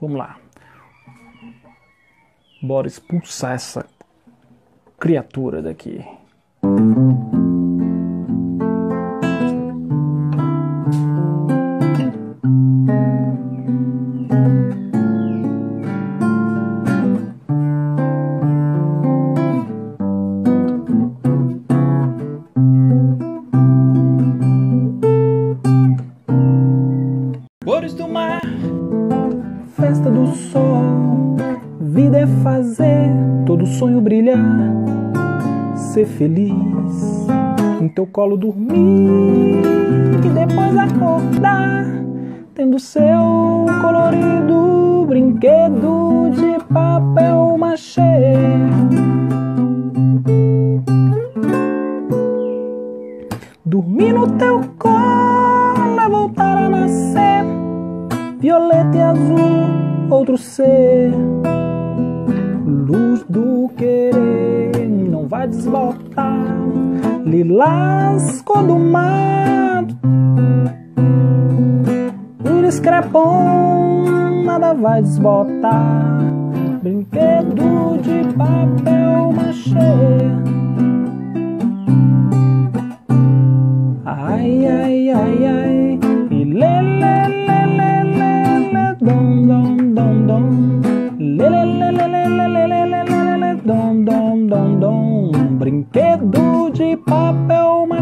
Vamos lá. Bora expulsar essa criatura daqui. Cores do mar, festa do sol, vida é fazer todo sonho brilhar, ser feliz, em teu colo dormir e depois acordar, tendo seu colorido brinquedo de papel machê. Dormir no teu colo é voltar a nascer, violeta e azul, outro ser. Luz do querer não vai desbotar, lilás cor do mato, íris crepom, nada vai desbotar, brinquedo de papel machê. Ai, ai, ai, ai, e lê, lê, lê, lê, lê, lê, dom, dom, dom, dom, lê, lê, lê, lê, lê, lê, lê, lê, lê, lê, lê, dom, dom, dom, dom, brinquedo de papel machê.